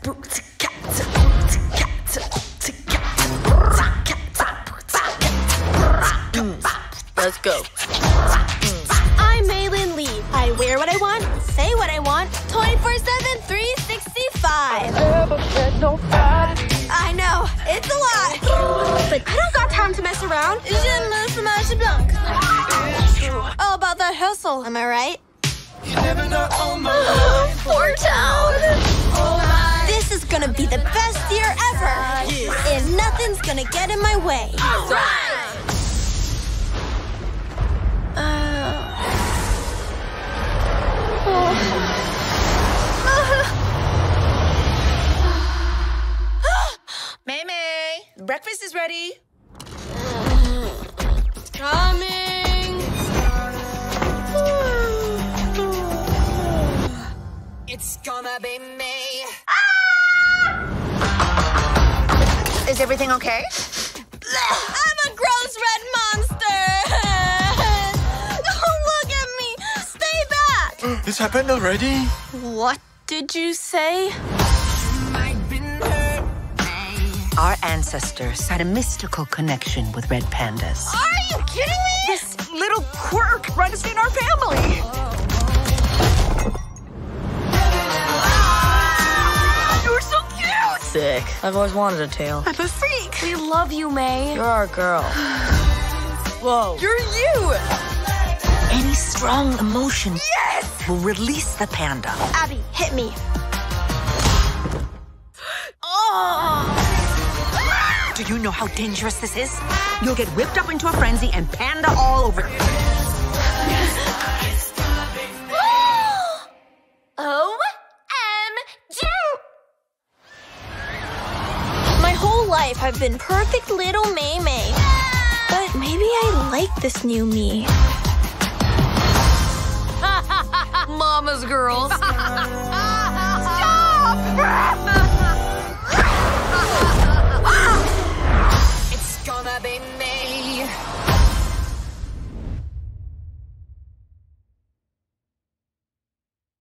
Let's go. I'm Maylin Lee. I wear what I want, say what I want, 24/7, 365. I know, it's a lot. But I don't got time to mess around. Je me fromage blanc. All about that hustle, am I right? Poor town. This is gonna be the best year ever. And nothing's gonna get in my way. May, breakfast is ready. Coming. It's gonna be me. Is everything okay? I'm a gross red monster. Don't look at me. Stay back. This happened already? What did you say? Our ancestors had a mystical connection with red pandas. Are you kidding me? This little quirk runs in our family. You're so cute. Sick. I've always wanted a tail. I'm a freak. We love you, May. You're our girl. Whoa. You're you. Any strong emotion will release the panda. Abby, hit me. Do you know how dangerous this is? You'll get whipped up into a frenzy and panda all over. OMG! My whole life I've been perfect little May May. But maybe I like this new me. Mama's girls. Stop!